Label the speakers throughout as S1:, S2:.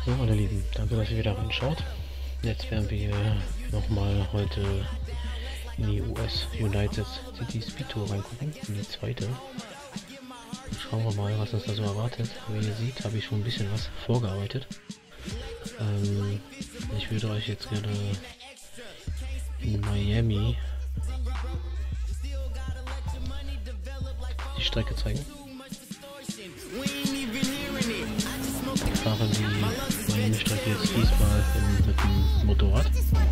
S1: So, meine Lieben, danke, dass ihr wieder reinschaut. Jetzt werden wir nochmal heute in die US United City Speed Tour reingucken, in die zweite. Schauen wir mal, was uns da so erwartet. Wie ihr seht, habe ich schon ein bisschen was vorgearbeitet. Ich würde euch jetzt gerne in Miami die Strecke zeigen. Wir fahren die Miami-Strecke jetzt diesmal mit dem Motorrad.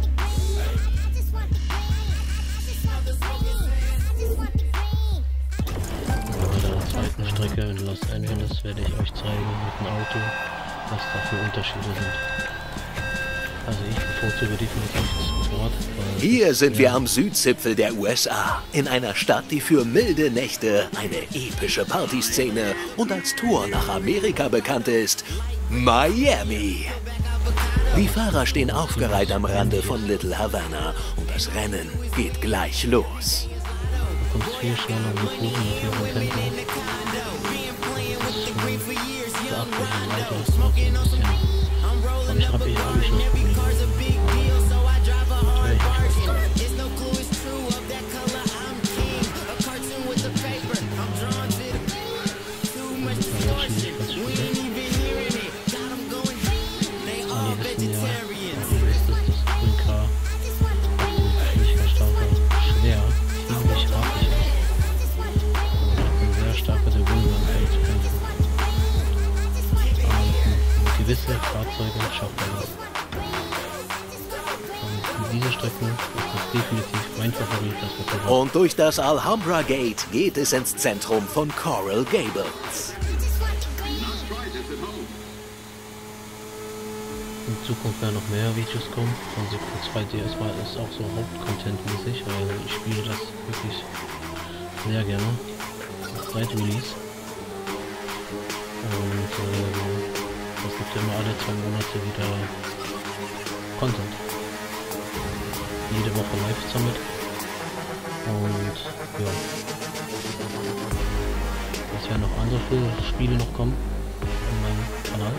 S1: Bei der zweiten Strecke in Los Angeles werde ich euch zeigen mit dem Auto, was da für Unterschiede sind. Also ich bevorzuge definitiv das Motorrad.
S2: Hier sind wir am Südzipfel der USA, in einer Stadt, die für milde Nächte, eine epische Partyszene und als Tour nach Amerika bekannt ist, Miami. Die Fahrer stehen aufgereiht am Rande von Little Havana und das Rennen geht gleich los.
S1: Du kommst viel schneller mit Kurven mit diesem Tempo. Das ist schon beachtlich und weiter ist noch so ein bisschen. Aber habe ich nicht Probleme. Gewisse Fahrzeuge schafft man das. Und in dieser Strecke ist das definitiv mein Favorit, das Motorrad.
S2: Und durch das Alhambra Gate geht es ins Zentrum von Coral Gables.
S1: In Zukunft werden noch mehr Videos kommen. Von Secret 2D ist auch so Hauptcontent-mäßig, weil ich spiele das wirklich sehr gerne. Seit Release. Und es gibt ja immer alle 2 Monate wieder Content. Jede Woche Live Summit. Und ja. Es werden noch andere Spiele noch kommen in meinem Kanal.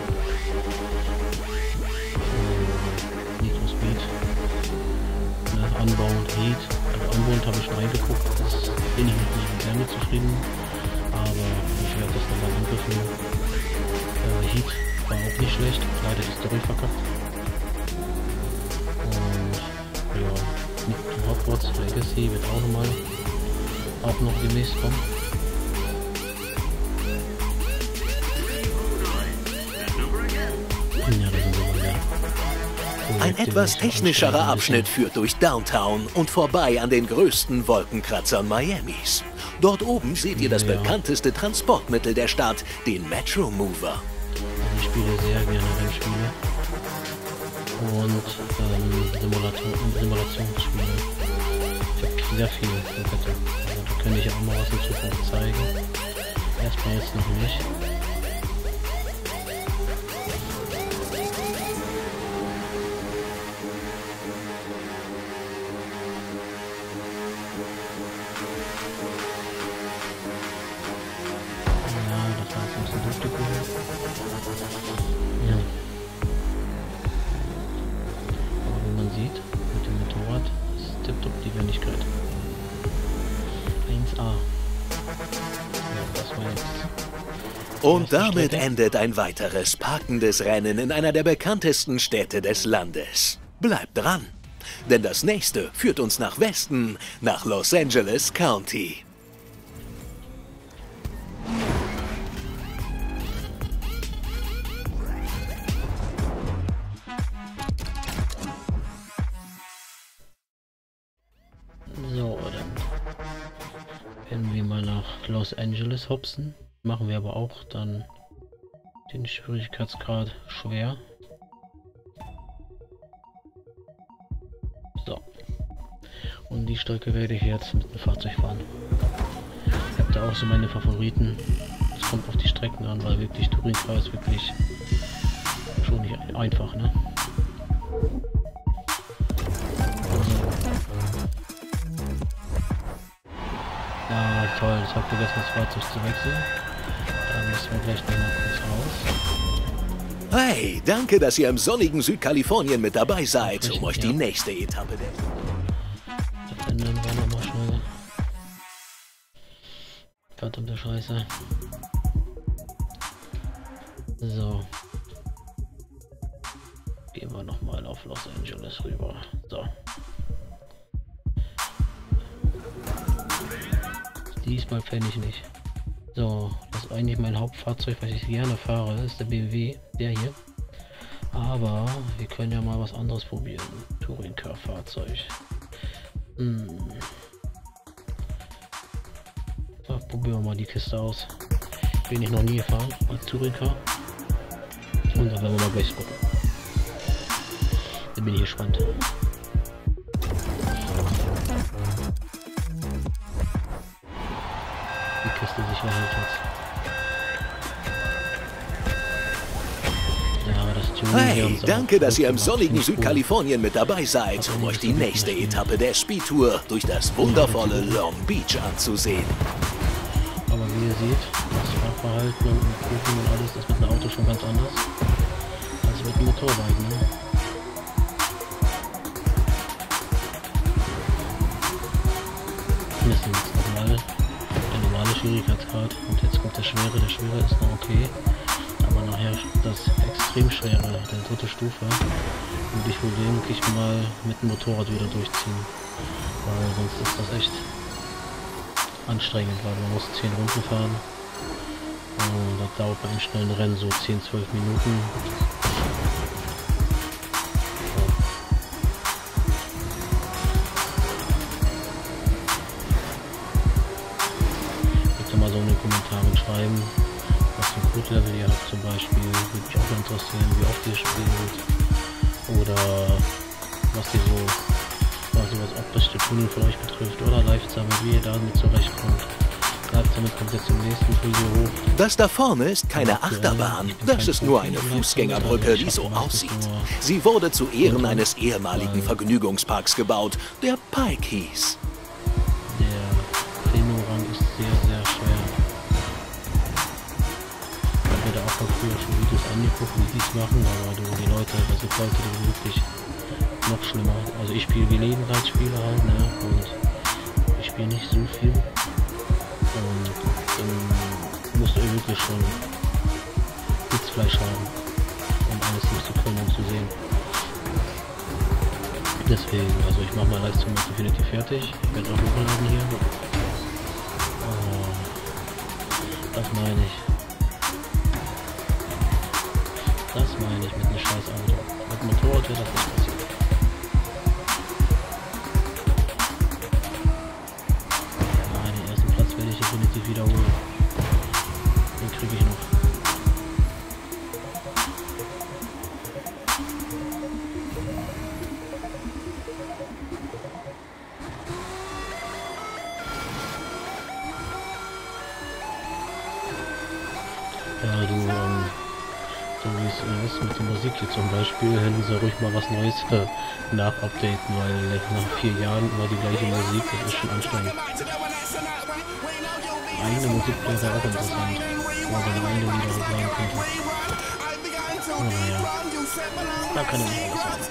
S1: Need for Speed. Unbound Heat. Also Unbound habe ich schon reingeguckt. Das bin ich nicht gerne zufrieden. Aber ich werde das nochmal angriffen. Heat war auch nicht schlecht, leider die Story verkackt. Und ja, mit Hogwarts Legacy wird auch noch demnächst kommen. Ja, da sind wir wieder.
S2: Ein etwas technischerer Abschnitt führt durch Downtown und vorbei an den größten Wolkenkratzern Miamis. Dort oben seht ihr das bekannteste Transportmittel der Stadt, den Metro Mover.
S1: Ich spiele sehr gerne Rennspiele und Simulationsspiele. Ich habe sehr viel im Petto. Also da könnte ich auch mal was in Zukunft zeigen. Erstmal jetzt noch nicht. Ja. Aber wie man sieht, mit dem Motorrad ist tipptopp die Wendigkeit. 1A. Ja, das war jetzt.
S2: Und damit endet ein weiteres packendes Rennen in einer der bekanntesten Städte des Landes. Bleibt dran, denn das nächste führt uns nach Westen, nach Los Angeles County.
S1: So, dann werden wir mal nach Los Angeles hopsen. Machen wir aber auch dann den Schwierigkeitsgrad schwer. So. Und die Strecke werde ich jetzt mit dem Fahrzeug fahren. Ich habe da auch so meine Favoriten. Es kommt auf die Strecken an, weil wirklich Touringcar ist wirklich schon nicht einfach, ne? Ah, toll, ich habe vergessen, das Fahrzeug zu wechseln. Da müssen wir gleich noch mal kurz raus.
S2: Hey, danke, dass ihr im sonnigen Südkalifornien mit dabei seid, um euch die nächste Etappe der...
S1: Das ändern wir nochmal schnell. Verdammte Scheiße. So. Gehen wir nochmal auf Los Angeles rüber. So. Diesmal fände ich nicht. So, das ist eigentlich mein Hauptfahrzeug, was ich gerne fahre, ist der BMW, der hier. Aber wir können ja mal was anderes probieren. Touring Car Fahrzeug. So, probieren wir mal die Kiste aus. Bin ich noch nie gefahren als Touring Car. Und dann werden wir mal gleich gucken. Da bin ich gespannt. Die Kiste sich hält jetzt. Ja, das Tuning
S2: Hey, danke, dass ihr im sonnigen Südkalifornien mit dabei seid, um euch die nächste Etappe der Speedtour durch das wundervolle Long Beach anzusehen.
S1: Aber wie ihr seht, das Fahrverhalten und Kurven und alles ist mit einem Auto schon ganz anders als mit einem Motorrad, ne? Das ist jetzt normal, der normale Schwierigkeitsgrad und jetzt kommt der Schwere. Der Schwere ist noch okay, aber nachher das extrem Schwere, der dritte Stufe, würde ich wohl denke ich mal mit dem Motorrad wieder durchziehen, weil sonst ist das echt anstrengend, weil man muss 10 Runden fahren und das dauert bei einem schnellen Rennen so 10-12 Minuten. Mal so in den Kommentaren schreiben, was für ein Code-Level ihr habt zum Beispiel, würde mich auch interessieren, wie oft ihr spielt oder was ihr so, was optische Tuning für euch betrifft oder Live-Summit, wie ihr damit zurechtkommt. Live-Summit kommt jetzt im nächsten Video hoch.
S2: Das da vorne ist keine Achterbahn, das ist nur eine Fußgängerbrücke, die so aussieht. Sie wurde zu Ehren eines ehemaligen Vergnügungsparks gebaut, der Pike hieß.
S1: Sehr schwer. Ich habe mir da auch früher schon Videos angeguckt, wie die es machen, aber die Leute, das sind Leute, die wirklich noch schlimmer. Also ich spiele Gelegenheitsspiele halt, ne, und ich spiele nicht so viel. Und dann musst du wirklich schon Sitzfleisch haben, um alles nicht zu können und zu sehen. Deswegen, also ich mache mal Livestream definitiv fertig. Ich werde auch hochladen hier. Das meine ich. Das meine ich mit einem scheiß Auto. Mit dem Motorrad wird das nicht passiert. Nein, den ersten Platz werde ich definitiv wiederholen. Den kriege ich noch. Ja, du, so wie es ist mit der Musik hier zum Beispiel, hätten sie ruhig mal was Neues nachupdaten, weil nach 4 Jahren immer die gleiche Musik, das ist schon anstrengend. Eigene Musik wäre auch interessant, wo man seine eigene Lieder sagen könnte. Oh, naja, da kann er nicht alles haben.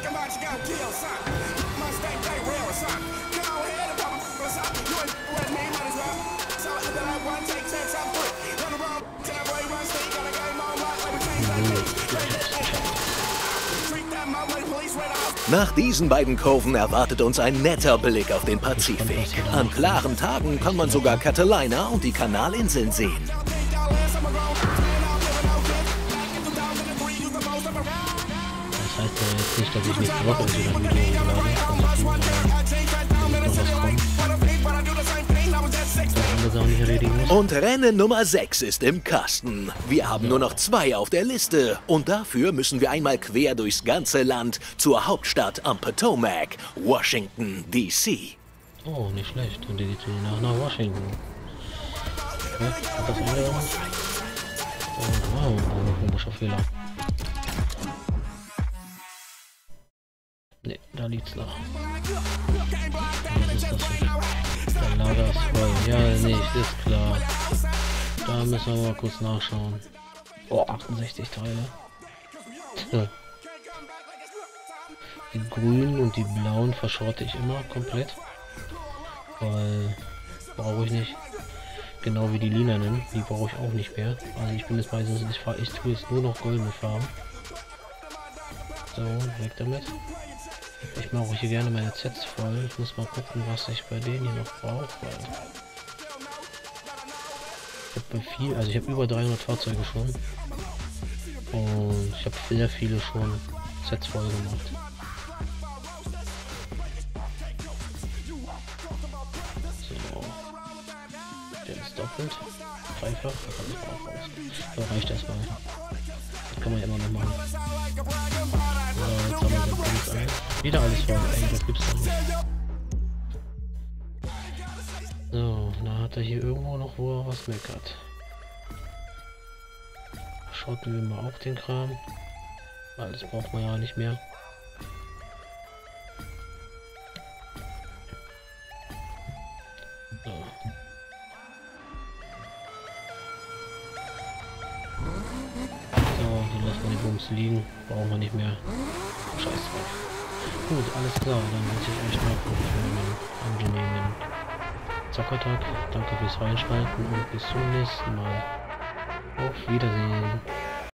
S2: Nach diesen beiden Kurven erwartet uns ein netter Blick auf den Pazifik. An klaren Tagen kann man sogar Catalina und die Kanalinseln sehen.
S1: Das heißt ja jetzt nicht, dass ich nächste Woche wieder ein Video hochlade, noch was kommt.
S2: Und Rennen Nummer 6 ist im Kasten. Wir haben nur noch 2 auf der Liste. Und dafür müssen wir einmal quer durchs ganze Land zur Hauptstadt am Potomac, Washington, D.C.
S1: Oh, nicht schlecht. Und die geht nach Washington. Ja, hat das angenommen? Oh, wow, ein komischer Fehler. Ne, da liegt's noch. Was ist das hier? Der Lager ist voll. Ja, nicht, ist klar. Da müssen wir mal kurz nachschauen. Oh, 68 Teile. So. Die grünen und die blauen verschorte ich immer komplett. Weil brauche ich nicht. Genau wie die lilanen, die brauche ich auch nicht mehr. Also ich bin jetzt meistens, ich tue jetzt nur noch goldene Farben. So, weg damit. Ich mache hier gerne meine Sets voll. Ich muss mal gucken, was ich bei denen hier noch brauche. Ich habe über 300 Fahrzeuge schon. Und ich habe sehr viele schon Sets voll gemacht. So. Der ist doppelt. Dreifach. Da kann ich auch raus. So reicht erstmal. Das kann man ja immer noch machen. So, jetzt haben wir so alles ein. Wieder alles voll. Ey, das gibt's doch nicht. So, da hat er hier irgendwo noch, wo er was meckert. Schotten wir mal auch den Kram. Alles braucht man ja nicht mehr. So. So, dann lassen wir die Bums liegen. Brauchen wir nicht mehr. Scheiß drauf. Gut, alles klar. Dann wünsche ich euch noch einen angenehmen Zockertag. Danke fürs Reinschalten und bis zum nächsten Mal. Auf Wiedersehen.